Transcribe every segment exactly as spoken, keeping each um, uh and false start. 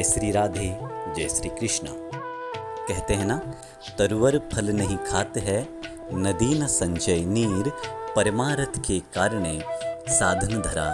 श्री राधे, जय श्री कृष्ण। कहते हैं ना, तरुवर फल नहीं खाते है, नदी न संचय नीर, परमारथ के कारणे साधन धरा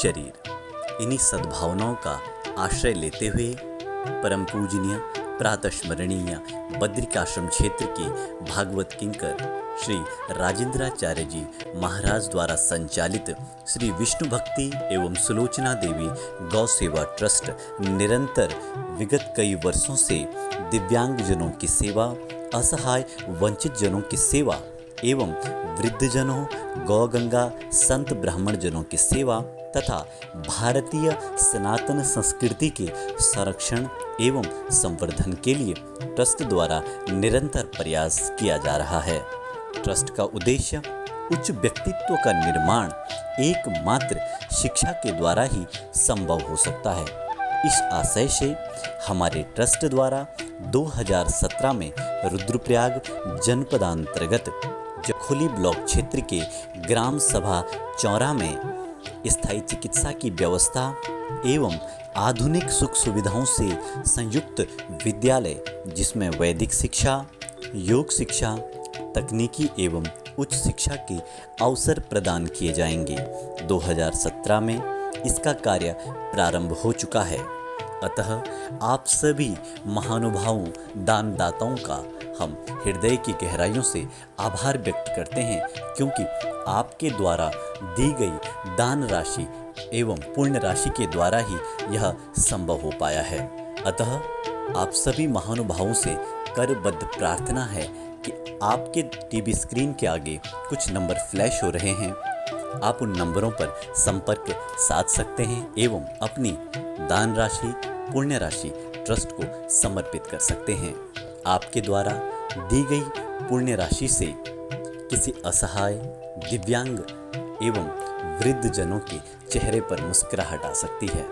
शरीर। इन्हीं सद्भावनाओं का आश्रय लेते हुए परम पूजनीय प्रातः स्मरणीय बद्रिकाश्रम क्षेत्र के भागवत किंकर श्री राजेंद्राचार्य जी महाराज द्वारा संचालित श्री विष्णु भक्ति एवं सुलोचना देवी गौ सेवा ट्रस्ट निरंतर विगत कई वर्षों से दिव्यांगजनों की सेवा, असहाय वंचित जनों की सेवा एवं वृद्धजनों, गौ गंगा संत ब्राह्मण जनों की सेवा तथा भारतीय सनातन संस्कृति के संरक्षण एवं संवर्धन के लिए ट्रस्ट द्वारा निरंतर प्रयास किया जा रहा है। ट्रस्ट का उद्देश्य उच्च व्यक्तित्व का निर्माण एकमात्र शिक्षा के द्वारा ही संभव हो सकता है। इस आशय से हमारे ट्रस्ट द्वारा दो हज़ार सत्रह में रुद्रप्रयाग जनपदांतर्गत जखोली ब्लॉक क्षेत्र के ग्राम सभा चौरा में स्थायी चिकित्सा की व्यवस्था एवं आधुनिक सुख सुविधाओं से संयुक्त विद्यालय, जिसमें वैदिक शिक्षा, योग शिक्षा, तकनीकी एवं उच्च शिक्षा के अवसर प्रदान किए जाएंगे। दो हज़ार सत्रह में इसका कार्य प्रारंभ हो चुका है। अतः आप सभी महानुभावों, दानदाताओं का हम हृदय की गहराइयों से आभार व्यक्त करते हैं, क्योंकि आपके द्वारा दी गई दान राशि एवं पुण्य राशि के द्वारा ही यह संभव हो पाया है। अतः आप सभी महानुभावों से करबद्ध प्रार्थना है कि आपके टीवी स्क्रीन के आगे कुछ नंबर फ्लैश हो रहे हैं, आप उन नंबरों पर संपर्क साध सकते हैं एवं अपनी दान राशि, पुण्य राशि ट्रस्ट को समर्पित कर सकते हैं। आपके द्वारा दी गई पुण्य राशि से किसी असहाय, दिव्यांग एवं वृद्ध जनों के चेहरे पर मुस्कुराहट आ सकती है।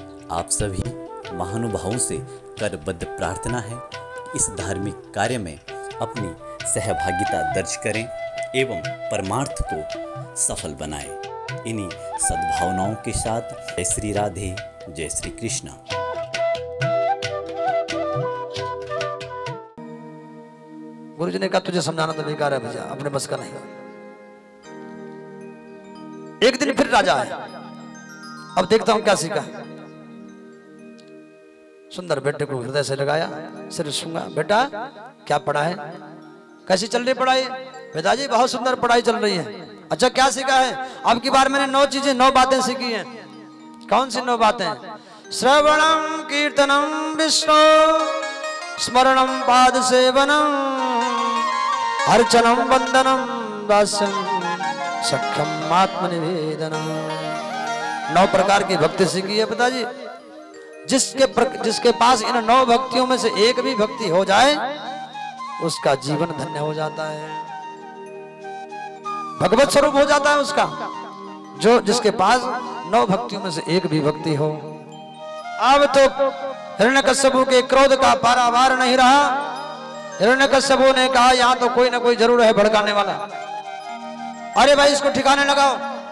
आप सभी महानुभावों से करबद्ध प्रार्थना है कि इस धार्मिक कार्य में अपनी सहभागिता दर्ज करें एवं परमार्थ को सफल बनाएं। इन्हीं सद्भावनाओं के साथ जय श्री राधे, जय श्री कृष्ण। गुरुजी ने कहा तुझे समझाना तो बेकार है भैया, अपने बस का नहीं। एक दिन फिर राजा है, अब देखता हूं क्या सीखा। सुंदर बेटे को हृदय से लगाया, सिर छूंगा, बेटा क्या पढ़ा है, कैसी चल रही पढ़ाई? पिताजी बहुत सुंदर पढ़ाई चल रही है। अच्छा क्या सीखा है? अब की बार मैंने नौ चीजें, नौ बातें सीखी हैं। कौन सी नौ बातें? श्रवणम कीर्तनम विष्णु, स्मरणम पाद सेवनम, अर्चनम वंदनम दास्यम, सख्यम आत्मनिवेदनम। नौ प्रकार की भक्ति सीखी है पिताजी। जिसके प्र, जिसके पास इन नौ भक्तियों में से एक भी भक्ति हो जाए उसका जीवन धन्य हो जाता है, भगवत स्वरूप हो जाता है उसका। जो जिसके पास नौ भक्तियों में से एक भी भक्ति हो। अब तो हिरण्यकश्यपु के क्रोध का पारावार नहीं रहा। हिरण्यकश्यपु ने कहा यहां तो कोई ना कोई जरूर है भड़काने वाला, अरे भाई इसको ठिकाने लगाओ,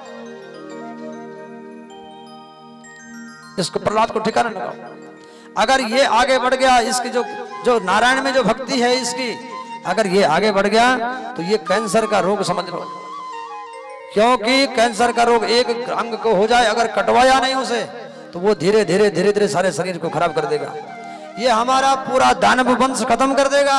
इसको प्रहलाद को ठिकाने लगाओ। अगर ये आगे बढ़ गया, इसकी जो जो नारायण में जो भक्ति है इसकी, अगर ये आगे बढ़ गया तो ये कैंसर का रोग समझ लो। क्योंकि कैंसर का रोग एक अंग को हो जाए, अगर कटवाया नहीं उसे, तो वो धीरे धीरे धीरे धीरे सारे शरीर को खराब कर देगा। ये हमारा पूरा दानव वंश खत्म कर देगा।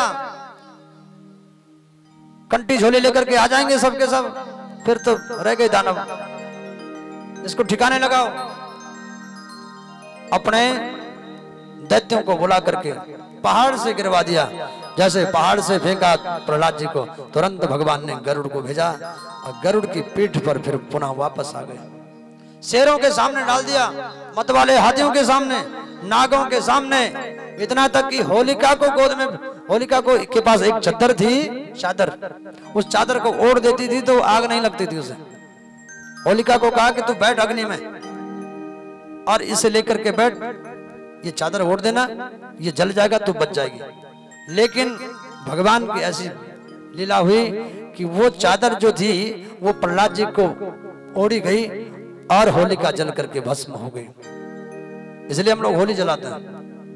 कंटी झोली लेकर के आ जाएंगे सबके सब, फिर तो रह गए दानव। इसको ठिकाने लगाओ। अपने दैत्यों को बुला करके पहाड़ से गिरवा दिया। जैसे पहाड़ से फेंका प्रहलाद जी को, तुरंत भगवान ने गरुड़ को भेजा और गरुड़ की पीठ पर फिर पुनः वापस आ गए। शेरों के सामने डाल दिया, मतवाले हाथियों के सामने, नागों के सामने, इतना तक कि होलिका को गोद में, होलिका को के पास एक चादर थी, चादर, उस चादर को ओढ़ देती थी तो आग नहीं लगती थी उसे। होलिका को कहा कि तू बैठ अग्नि में और इसे लेकर के बैठ, ये चादर ओढ़ देना, ये जल जाएगा तो बच जाएगी। लेकिन भगवान की ऐसी लीला हुई कि वो चादर जो थी वो प्रहलाद जी को ओढ़ी गई और होलिका जल करके भस्म हो गई। इसलिए हम लोग होली जलाते हैं।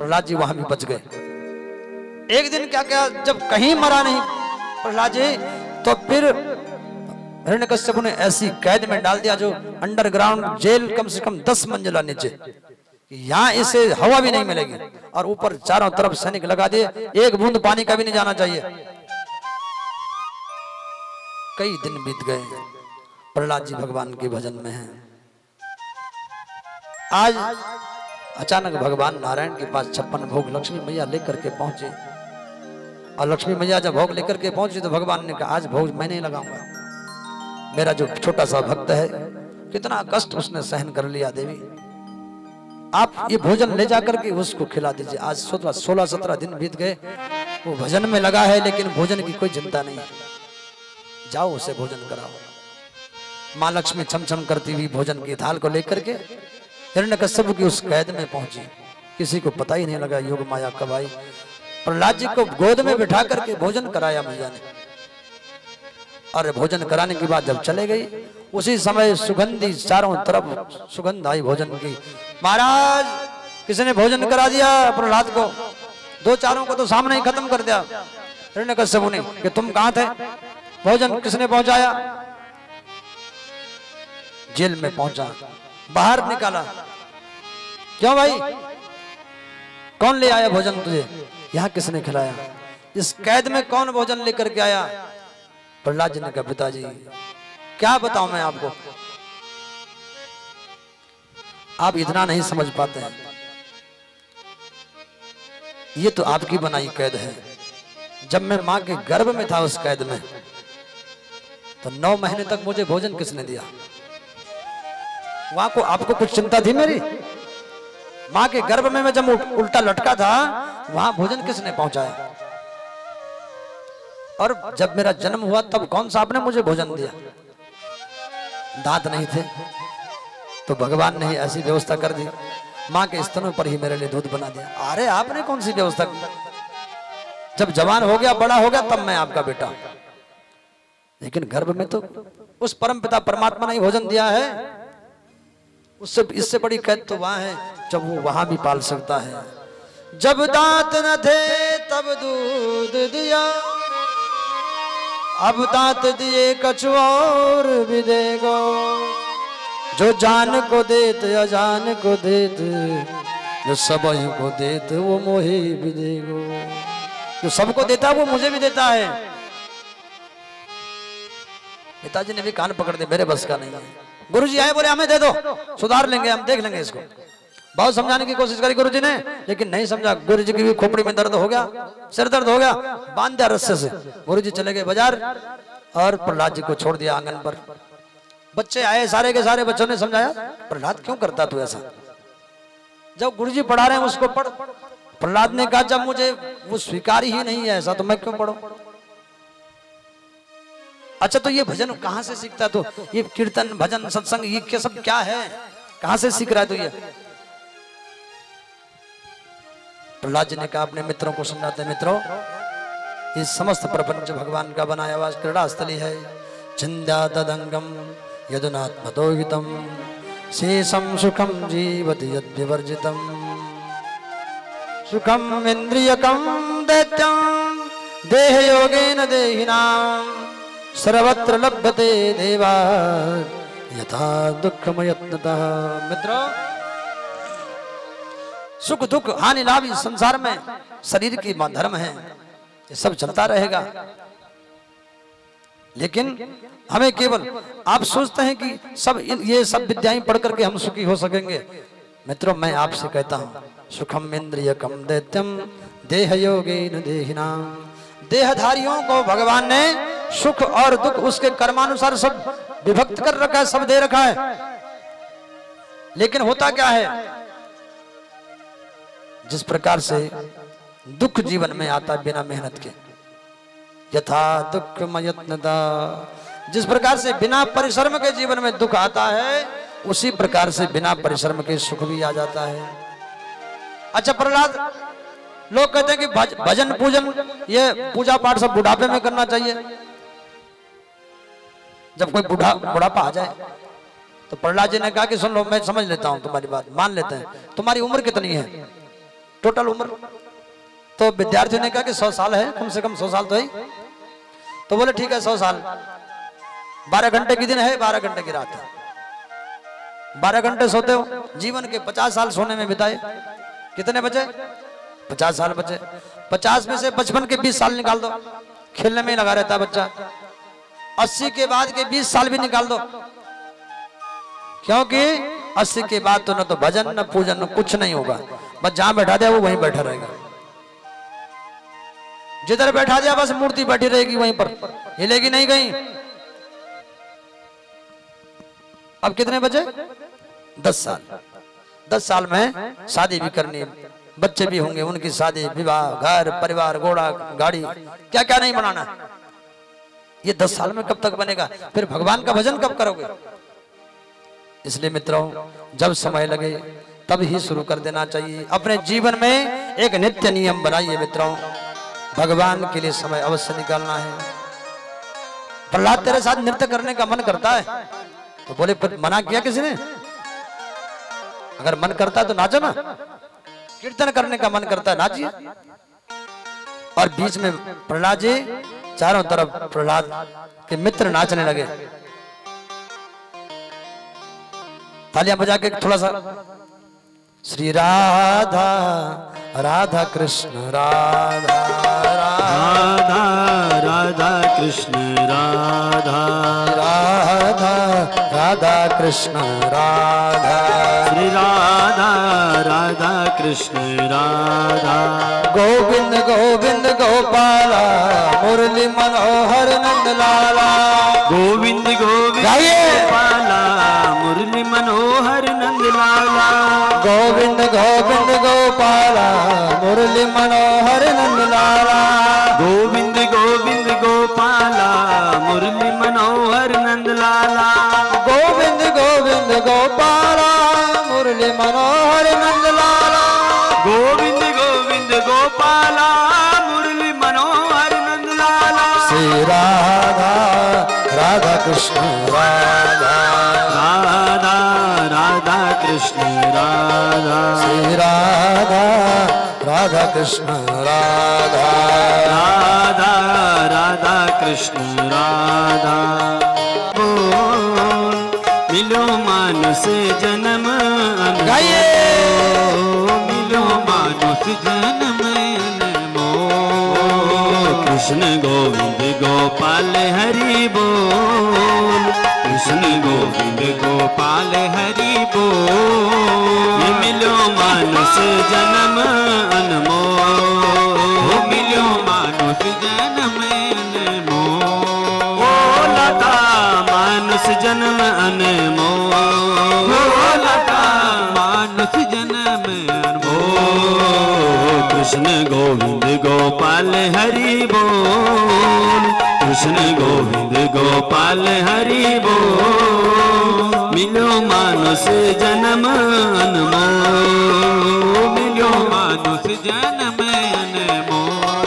प्रहलाद जी वहां भी बच गए। एक दिन क्या क्या जब कहीं मरा नहीं प्रहलाद जी, तो फिर हिरण्यकश्यप ने ऐसी कैद में डाल दिया जो अंडरग्राउंड जेल, कम से कम दस मंजिला नीचे, यहाँ इसे हवा भी नहीं मिलेगी, और ऊपर चारों तरफ सैनिक लगा दिए, एक बूंद पानी का भी नहीं जाना चाहिए। कई दिन बीत गए, प्रहलाद जी भगवान के भजन में हैं। आज अचानक भगवान नारायण के पास छप्पन भोग लक्ष्मी मैया लेकर के पहुंचे, और लक्ष्मी मैया जब भोग लेकर के पहुंची तो भगवान ने कहा आज भोग मैं नहीं लगाऊंगा। मेरा जो छोटा सा भक्त है, कितना कष्ट उसने सहन कर लिया, देवी आप ये भोजन ले जाकर के उसको खिला दीजिए। आज सोलह सत्रह दिन बीत गए, वो भजन में लगा है, लेकिन भोजन की कोई चिंता नहीं, जाओ उसे भोजन कराओ। माँ लक्ष्मी छम छम करती हुई भोजन की थाल को लेकर के हिरण्यकश्यप की उस कैद में पहुंची। किसी को पता ही नहीं लगा योग माया कब आई। प्रहलाद जी को गोद में बिठा करके भोजन कराया मैया ने, और भोजन कराने के बाद जब चले गई, उसी समय सुगंधी चारों तरफ सुगंध आई भोजन की। महाराज किसी ने भोजन करा दिया प्रहलाद को, दो चारों को तो सामने ही खत्म कर दिया हिरण्यकश्यप ने कि तुम कहां थे, भोजन किसने पहुंचाया। जेल में पहुंचा, बाहर निकाला, क्यों भाई कौन ले आया भोजन तुझे, यहाँ किसने खिलाया, इस कैद में कौन भोजन लेकर के आया। प्रहलाद जी ने कहा पिताजी क्या बताऊं मैं आपको, आप इतना नहीं समझ पाते हैं, ये तो आपकी बनाई कैद है। जब मैं मां के गर्भ में था उस कैद में, तो नौ महीने तक मुझे भोजन किसने दिया। वहां को आपको कुछ चिंता थी मेरी, मां के गर्भ में मैं जब उल्टा लटका था, वहां भोजन किसने पहुंचाया। और जब मेरा जन्म हुआ तब कौन सा आपने मुझे भोजन दिया, दांत नहीं थे, तो भगवान ने ऐसी व्यवस्था कर दी, मां के स्तनों पर ही मेरे लिए दूध बना दिया। अरे आपने कौन सी व्यवस्था की, जब जवान हो गया बड़ा हो गया तब मैं आपका बेटा, लेकिन गर्भ में तो उस परमपिता परमात्मा ने भोजन दिया है। उससे इससे बड़ी कैद तो वहां है जब वो वहां भी पाल सकता है। जब दांत न थे तब दूध दिया, अब दांत दिए कछु और भी देगो, जो जान को देत अजान को देत, जो सब को देत वो मोहे भी देगो। जो सबको देता है वो मुझे भी देता है। पिताजी ने भी कान पकड़ दे, मेरे बस का नहीं है। गुरुजी आए बोले हमें दे दो, सुधार लेंगे, हम देख लेंगे इसको। बहुत समझाने की कोशिश करी गुरुजी ने, लेकिन नहीं समझा। गुरुजी की भी खोपड़ी में दर्द हो गया, सिर दर्द हो गया, बांध दिया रस्से से। गुरुजी चले गए बाजार और प्रहलाद जी को छोड़ दिया आंगन पर। बच्चे आए, सारे के सारे बच्चों ने समझाया प्रहलाद क्यों करता तू ऐसा, जब गुरुजी पढ़ा रहे हैं उसको पढ़। प्रहलाद ने कहा जब मुझे वो स्वीकार ही नहीं है ऐसा, तो मैं क्यों पढ़ूं। अच्छा तो ये भजन कहां से सीखता, तो ये कीर्तन भजन सत्संग ये क्या सब क्या है, कहां से सीख रहा है। तो ये प्रहलाद जी ने कहा अपने मित्रों को समझाते, मित्रों ये समस्त प्रपंच भगवान का बनाया हुआ क्रीड़ा स्थली है। छिंदा तदंगम यदुनात्मदोहितम शेषम सुखम जीवति यद्विवर्जितम, सुखम इंद्रियकम दैत्यम देह योगेन देहिनाम, सर्वत्र लभ्यते देवा यथा दुःखमयत्नतः। मित्रों सुख दुख हानि लाभ इस संसार में शरीर की धर्म है, ये सब चलता रहेगा। लेकिन हमें केवल आप सोचते हैं कि सब ये सब विद्याएं पढ़ करके हम सुखी हो सकेंगे। मित्रों मैं आपसे कहता हूं सुखम इंद्रियकम दैत्यम देह योगेन देहिनाम। देहधारियों को भगवान ने सुख और दुख उसके कर्मानुसार सब विभक्त कर रखा है, सब दे रखा है। लेकिन होता क्या है, जिस प्रकार से दुख जीवन में आता है बिना मेहनत के, यथा दुख मयत्नता, जिस प्रकार से बिना परिश्रम के जीवन में दुख आता है, उसी प्रकार से बिना परिश्रम के सुख भी आ जाता है। अच्छा प्रहलाद, लोग कहते हैं कि भजन पूजन ये पूजा पाठ सब बुढ़ापे में करना चाहिए, जब कोई बुढ़ा बुढ़ापा आ जाए। तो प्रहलाद जी ने कहा कि सुन लो मैं समझ लेता हूं तुम्हारी बात, मान लेते हैं, तुम्हारी उम्र कितनी है। टोटल उम्र। तो विद्यार्थियों ने कहा कि सौ साल है, कम से कम सौ साल तो है। तो बोले ठीक है सौ साल, बारह घंटे की दिन है, बारह घंटे की रात है, बारह घंटे सोते हो, जीवन के पचास साल सोने में बिताए, कितने बचे? पचास साल बचे। पचास में से बचपन के बीस साल निकाल दो, खेलने में ही लगा रहता है बच्चा। अस्सी के बाद के बीस साल भी निकाल दो, क्योंकि अस्सी के बाद तो न तो भजन न पूजन न कुछ नहीं होगा, बस जहां बैठा दिया वो वहीं बैठा रहेगा, जिधर बैठा दिया बस मूर्ति बैठी रहेगी वहीं पर, हिलेगी नहीं कहीं। अब कितने बचे? दस साल। दस साल में शादी भी करनी, बच्चे भी होंगे, उनकी शादी विवाह, घर परिवार, घोड़ा गाड़ी, क्या क्या नहीं बनाना। ये दस साल में कब तक बनेगा? फिर भगवान का भजन कब करोगे? इसलिए मित्रों, जब समय लगे तब ही शुरू कर देना चाहिए। अपने जीवन में एक नित्य नियम बनाइए मित्रों, भगवान के लिए समय अवश्य निकालना है। प्रहलाद तेरे साथ नृत्य करने का मन करता है, तो बोले पर मना किया किसी ने? अगर मन करता है तो नाचो ना, कीर्तन करने का मन करता है नाचिए। और बीच में प्रहलाद जी, चारों तरफ प्रहलाद के मित्र नाचने लगे, तालियां बजा के थोड़ा सा, श्री राधा राधा कृष्ण राधा राधा राधा कृष्ण राधा राधा राधा कृष्ण राधा श्री राधा राधा कृष्ण राधा गोविंद गोविंद गोपाला मुरली मनोहर नंद लाला। गोविंद गोविंद गोपाला मुरली मनोहर नंद लाला। गोविंद गोविंद गोपाला मुरली मनोहर नंद लाला। गोविंद गोविंद गोपाला मुरली मनोहर नंद लाला। गोविंद गोविंद गोपाला मुरली मनोहर नंद लाला। गोविंद गोविंद गोपाला मुरली मनोहर नंद लाला। श्री राधा राधा कृष्ण राधा राधा राधा कृष्ण राधा श्री राधा राधा कृष्ण राधा राधा राधा कृष्ण राधा। बोल मिलो मानुष जन्म गाइए। मिलो मानुष जन्म अनमोल। कृष्ण गोविंद गोपाल हरि बोल। कृष्ण गोविंद गोपाल हरि बोल। मिलो मानुष जन्म अनमोल। मिलो मानुष जन्म अनमोल। लता मानुष जन्म अनमोल। लता मानुष जन्म अनमोल। कृष्ण गोविंद गोपाल हरि बोल। कृष्ण गोविंद गोपाल हरि बोल। मिलो मानुष जन्म अनमोल। मिलो मानुष जन्म अनमोल।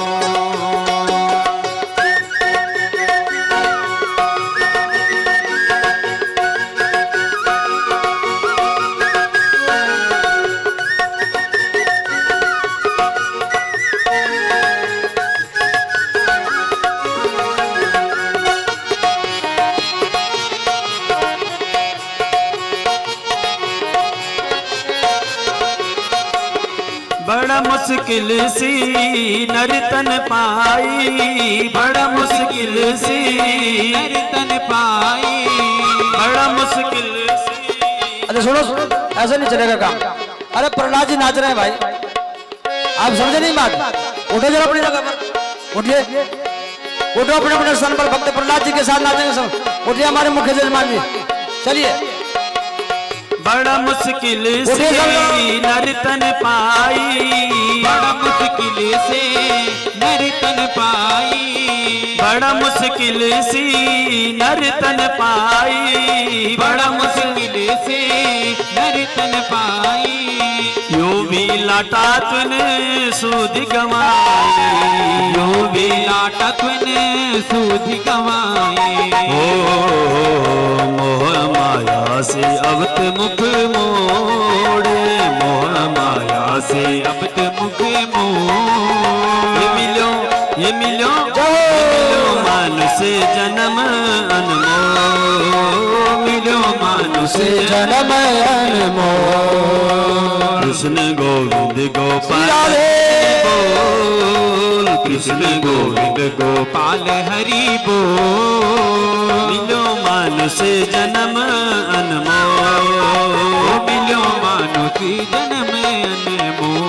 बड़ा मुश्किल सी नर्तन पाई। बड़ा मुश्किल सी नर्तन पाई। बड़ा मुश्किल सी। अरे सुनो सुनो, ऐसा नहीं चलेगा काम। अरे प्रहलाद जी नाच रहे हैं भाई, आप समझे नहीं बात? उठो जरा अपनी जगह पर, उठिए, उठो अपने अपने स्थान पर। भक्त प्रहलाद जी के साथ नाचेंगे सब। उठिए हमारे मुख्य जजमान जी, चलिए। बड़ा मुश्किल से नर्तन पाई। बड़ा मुश्किल से नर्तन पाई। बड़ा मुश्किल से नर्तन पाई। बड़ा मुश्किल से नर्तन पाई। यो भी लाटा तूने सूद गवाई। यो भी लाटा तूने सूद गवाई। ओ मोह माया से अब मुख मोड़े। मोह माया से अब मुख मानुष जन्म अनमोल। कृष्ण गोविंद गोपाल बोल, कृष्ण गोविंद गोपाल हरि बोल। मिलो मानुष जन्म अनमोल, मिलो मानुष जन्म अनमोल।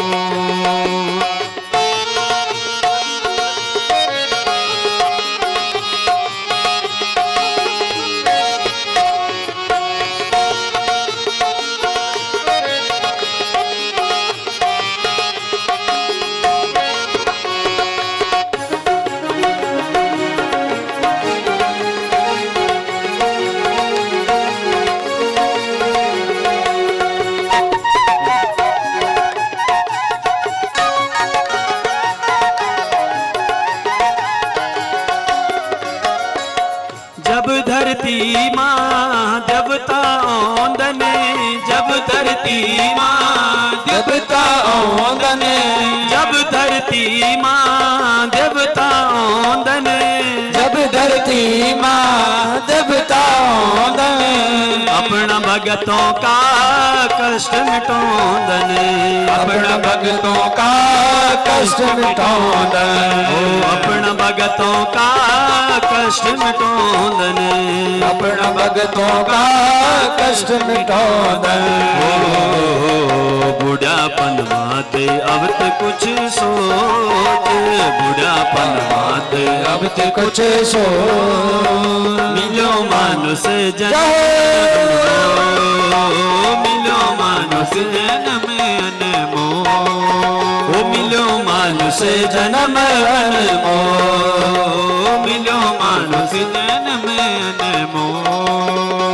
जब धरती माँ देवता औंदने, जब धरती माँ देवता औंदने, जब धरती माँ देवता औंदने, जब धरती माँ देवता औंदने। अपना भगतों का कष्ट मिटौंदने, अपना भगतों का कष्ट मिटौंदने, ओ अपना भगतों का कष्ट मिटौंदने, अपना भगतों का कष्ट मिटौंदने। ओ बुढ़ापन माते अब ते कुछ सोच, बुढ़ापन माते अब ते कुछ सोच। मिलो मानुष जन्म, मिलो मानुष जन्म अनमोल, ओ मिलो मानुष जन्म अनमोल, मिलो मानुष जन्म अनमोल।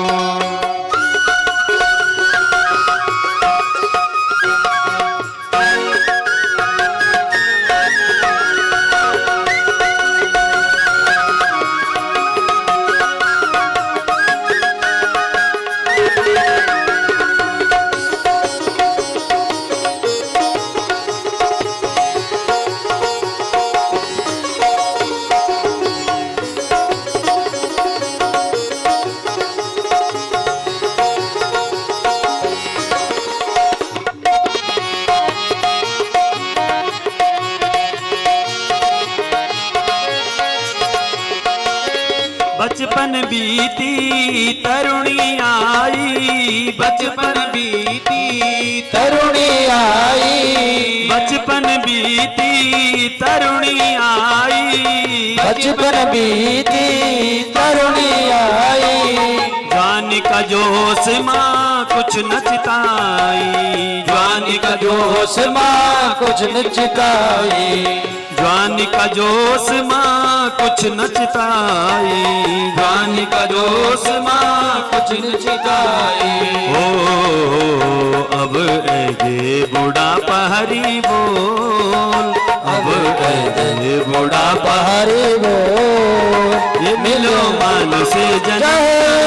बचपन बीती तरुणी आई, बचपन बीती तरुणी आई, बचपन बीती तरुणी आई, बचपन बीती तरुणी आई। जवानी का जोश माँ कुछ न चिताई, जवानी का जोश माँ कुछ न चिताई, जवानी का जोश माँ कुछ न चिताई, जवानी का जोश माँ कुछ न चिताई। ओ अब ऐगे बुढ़ापा हरि बोल, अब ऐगे बुढ़ापा हरि बोल। ये मिलो मानुष जन्म,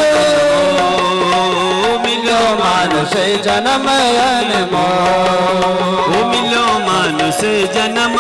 मिलो मानुष जन्म अनमोल, ओ मिलो मानुष जन्म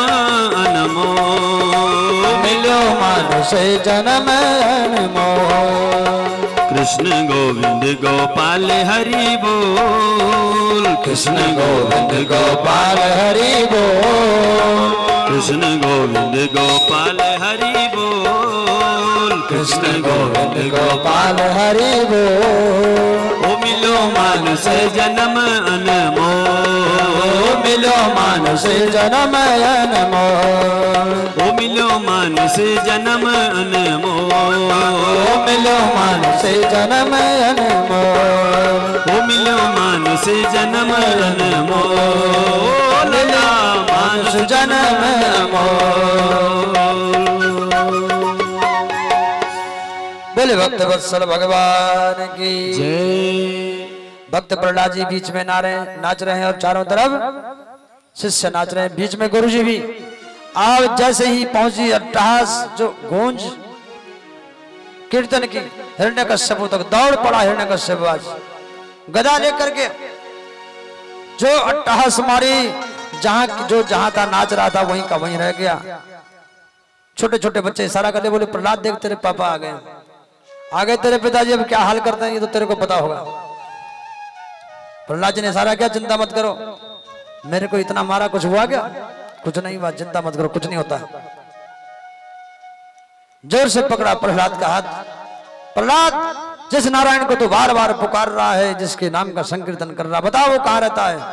अनमोल, मिलो मानुष जन्म अनमोल। कृष्ण गोविंद गोपाल हरि बोल, कृष्ण गोविंद गोपाल हरि बोल, कृष्ण गोविंद गोपाल हरि बोल, कृष्ण गोविंद गोपाल हरि बोल। ओ मिलो मानुष जन्म अनमोल, ओ मिलो मानुष जन्म अनमोल, ओ मिलो मानुष जन्म अनमोल, ओ मिलो मानुष जन्म अनमोल, ओ मिलो मानुष जन्म अनमोल, मानुष जन्म अनमोल। बोले भक्त वत्सल भगवान की जय। भक्त प्रहलाद जी बीच में ना रहे नाच रहे हैं और चारों तरफ शिष्य नाच रहे हैं, बीच में गुरु जी भी। आप जैसे ही पहुंची अट्टहास जो गूंज कीर्तन की, हिरण्यकश्यप तक दौड़ पड़ा हिरण्यकश्यप आज गदा लेकर के, जो अट्टहास मारी, जहां जो जहां था नाच रहा था वहीं का वहीं रह गया। छोटे छोटे बच्चे इशारा करते बोले प्रहलाद देख तेरे पापा आ गए। आगे तेरे पिताजी अब क्या हाल करते हैं ये तो तेरे को पता होगा। प्रहलाद जी ने सारा क्या, चिंता मत करो, मेरे को इतना मारा, कुछ हुआ क्या? कुछ नहीं हुआ, चिंता मत करो, कुछ नहीं होता। जोर से पकड़ा प्रहलाद का हाथ। प्रहलाद, जिस नारायण को तो बार बार पुकार रहा है, जिसके नाम का संकीर्तन कर रहा, बताओ वो कहां रहता है?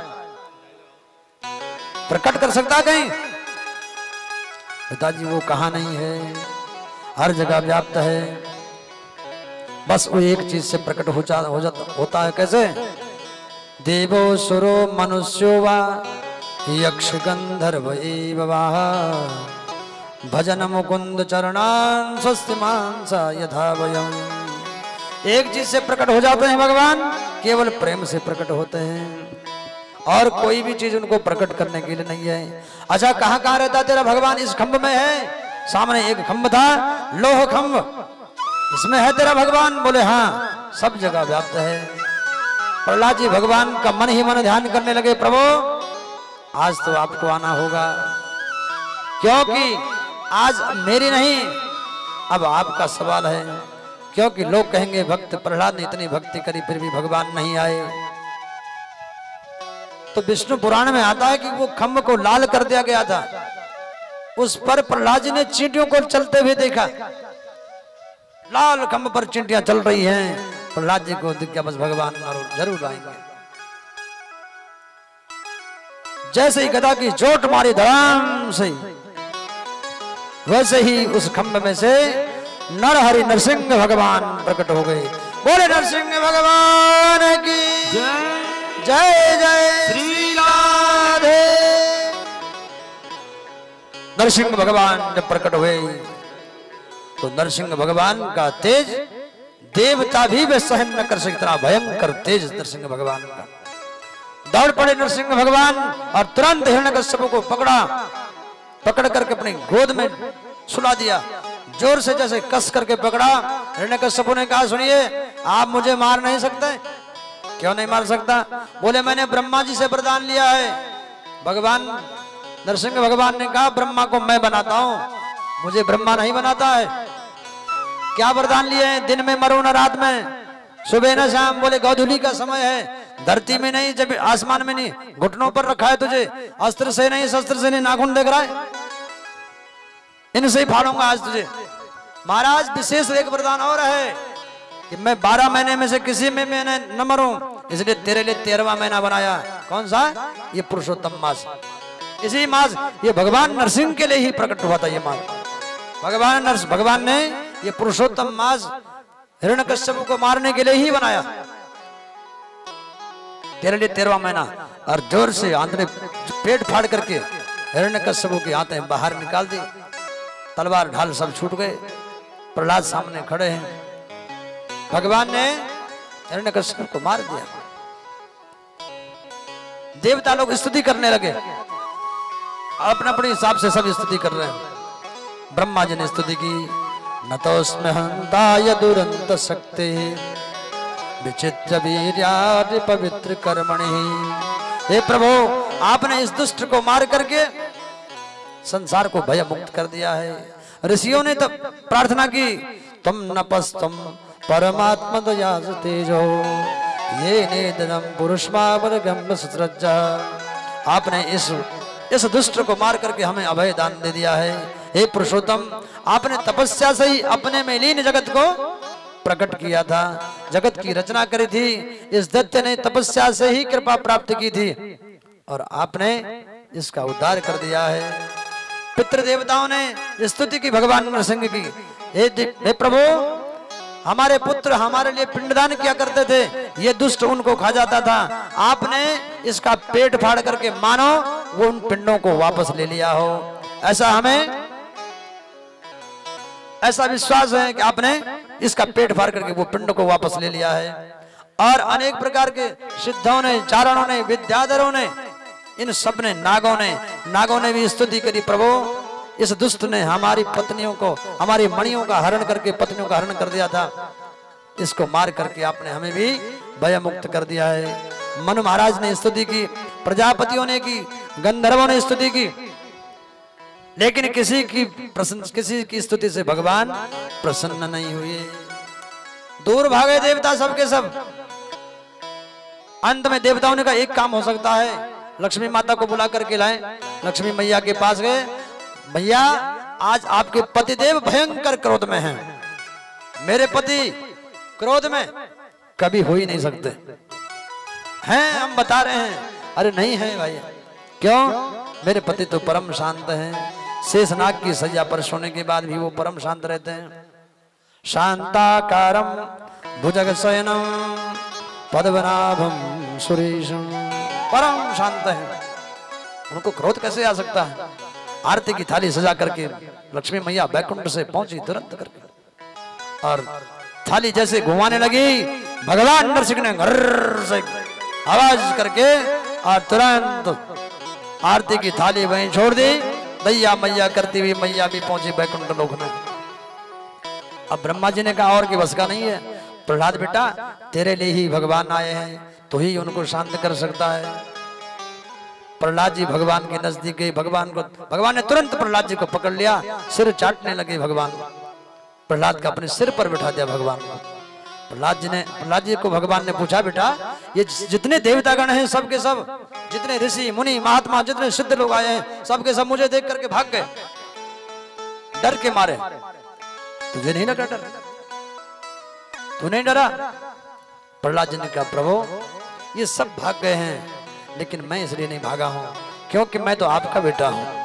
प्रकट कर सकता कहीं? पिताजी वो कहां नहीं है, हर जगह व्याप्त है, बस वो एक चीज से प्रकट हो जा हो जाता होता है। कैसे? देवो सुरो मनुष्यो वा यक्ष गंधर्व एव वा भजन मुकुंद चरणान स्वस्ति मानसा यथा वयम। एक चीज से प्रकट हो जाते हैं भगवान, केवल प्रेम से प्रकट होते हैं, और कोई भी चीज उनको प्रकट करने के लिए नहीं है। अच्छा, कहां कहां रहता तेरा भगवान? इस खंभ में है। सामने एक खंभ था, लोह खंभ, इसमें है तेरा भगवान? बोले हाँ, सब जगह व्याप्त है। प्रहलाद जी भगवान का मन ही मन ध्यान करने लगे। प्रभु, आज तो आपको आना होगा, क्योंकि आज मेरी नहीं, अब आपका सवाल है। क्योंकि लोग कहेंगे भक्त प्रहलाद ने इतनी भक्ति करी फिर भी भगवान नहीं आए। तो विष्णु पुराण में आता है कि वो खंभ को लाल कर दिया गया था, उस पर प्रहलाद जी ने चींटियों को चलते हुए देखा। लाल खंभ पर चींटियां चल रही हैं। प्रहलाद जी को दिख गया बस भगवान जरूर आएंगे। जैसे ही गदा की चोट मारी धड़ाम से, वैसे ही उस खंभ में से नरहरि नरसिंह भगवान प्रकट हो गए। बोले नरसिंह भगवान की जय जय श्री राधे। नरसिंह भगवान जब प्रकट हुए तो नरसिंह भगवान का तेज देवता भी वे सहन न कर सके, इतना भयंकर तेज नरसिंह भगवान का। दौड़ पड़े नरसिंह भगवान और तुरंत हिरण्यकश्यप को पकड़ा, पकड़ करके अपनी गोद में सुला दिया। जोर से जैसे कस करके पकड़ा। हिरण्यकश्यप ने कहा, सुनिए, आप मुझे मार नहीं सकते। क्यों नहीं मार सकता? बोले मैंने ब्रह्मा जी से वरदान लिया है। भगवान नरसिंह भगवान ने कहा, ब्रह्मा को मैं बनाता हूं, मुझे ब्रह्मा नहीं बनाता है। क्या वरदान लिए हैं? दिन में मरो न रात में, सुबह न शाम। बोले गौधूली का समय है, धरती में नहीं, जब आसमान में नहीं, घुटनों पर रखा है तुझे, अस्त्र से नहीं, शस्त्र से नहीं, नाखून देख रहा है, इनसे ही फाड़ूंगा आज तुझे। महाराज, विशेष एक वरदान और है कि मैं बारह महीने में से किसी में मैंने न मरूं, इसलिए तेरे लिए तेरहवां महीना बनाया। कौन सा? ये पुरुषोत्तम मास। इसी मास ये भगवान नरसिंह के लिए ही प्रकट हुआ था। ये मास भगवान नरस भगवान ने ये पुरुषोत्तम मास हिरण्यकश्यप को मारने के लिए ही बनाया। तेरे लिए तेरहवां महीना। और जोर से आंतरे पेट फाड़ करके हिरण्यकश्यप की आंतें बाहर निकाल दी। तलवार ढाल सब छूट गए। प्रहलाद सामने खड़े हैं। भगवान ने हिरण्यकश्यप को मार दिया। देवता लोग स्तुति करने लगे, अपने अपने हिसाब से सब स्तुति कर रहे हैं। ब्रह्मा जी ने स्तुति की, नतोस्मि हंताय दुरंत शक्ति विचित्र वीर्यादि पवित्र कर्मणि। हे प्रभु, आपने इस दुष्ट को मार करके संसार को भय मुक्त कर दिया है। ऋषियों ने तो प्रार्थना की, तुम नपस्तुम परमात्मा दयास तेजो ये नेदनम पुरुषमावरगम सुसृज्जा। आपने इस इस दुष्ट को मार करके हमें अभय दान दे दिया है। हे पुरुषोत्तम, आपने तपस्या से ही अपने में लीन जगत को प्रकट किया था, जगत की रचना करी थी। इस दैत्य ने तपस्या से ही कृपा प्राप्त की थी और आपने इसका उद्धार कर दिया है। पितृ देवताओं ने स्तुति की भगवान नरसिंह की, हे हे प्रभु, हमारे पुत्र हमारे लिए पिंडदान किया करते थे, ये दुष्ट उनको खा जाता था, आपने इसका पेट फाड़ करके मानो वो उन पिंडों को वापस ले लिया हो। ऐसा हमें ऐसा विश्वास है कि आपने इसका पेट फाड़ करके वो पिंड को वापस ले लिया है। और अनेक प्रकार के सिद्धों ने, चारणों ने, विद्याधरों ने, इन सब ने, नागों ने नागों ने भी स्तुति करी, प्रभु इस दुष्ट ने हमारी पत्नियों को, हमारी मणियों का हरण करके पत्नियों का हरण कर दिया था, इसको मार करके आपने हमें भी भय मुक्त कर दिया है। मनु महाराज ने स्तुति की, प्रजापतियों ने की, गंधर्वों ने स्तुति की, लेकिन किसी की प्रसन्न किसी की स्तुति से भगवान प्रसन्न नहीं हुए। दूर भागे देवता सबके सब। अंत में देवताओं ने कहा एक काम हो सकता है, लक्ष्मी माता को बुला करके लाएं। लक्ष्मी मैया के पास गए, भैया आज आपके पतिदेव भयंकर क्रोध में हैं। मेरे पति क्रोध में कभी हो ही नहीं सकते हैं, हम बता रहे हैं। अरे नहीं है भाई, क्यों? मेरे पति तो परम शांत हैं, शेषनाग की सज्जा पर सोने के बाद भी वो परम शांत रहते हैं। शांताकारम भुजगशयनम पद्मनाभम सुरेशम, परम शांत है, उनको क्रोध कैसे आ सकता है? आरती की थाली सजा करके लक्ष्मी मैया बैकुंठ से पहुंची तुरंत करके, और थाली जैसे घुमाने लगी, भगवान नरसिंह ने घर से आवाज करके और तुरंत आरती की थाली वहीं छोड़ दी। दैया मैया करती हुई मैया भी पहुंची बैकुंठ लोक में। अब ब्रह्मा जी ने कहा और की बस का नहीं है, प्रहलाद बेटा तेरे लिए ही भगवान आए हैं, तो ही उनको शांत कर सकता है। प्रहलाद जी भगवान के नजदीक गए, भगवान को भगवान ने तुरंत प्रहलाद जी को पकड़ लिया, सिर चाटने लगे भगवान। प्रहलाद का अपने सिर पर बैठा दिया भगवान को। प्रहलाद जी ने प्रहलाद जी को भगवान ने पूछा, बेटा ये जितने देवतागण हैं सब के सब, जितने ऋषि मुनि महात्मा जितने सिद्ध लोग आए हैं, सब के सब मुझे देख करके भाग गए डर के मारे, तुझे नहीं लगा डर? तू नहीं डरा? प्रहलाद जी ने कहा, प्रभु ये सब भाग गए हैं, लेकिन मैं इसलिए नहीं भागा हूं क्योंकि मैं तो आपका बेटा हूं।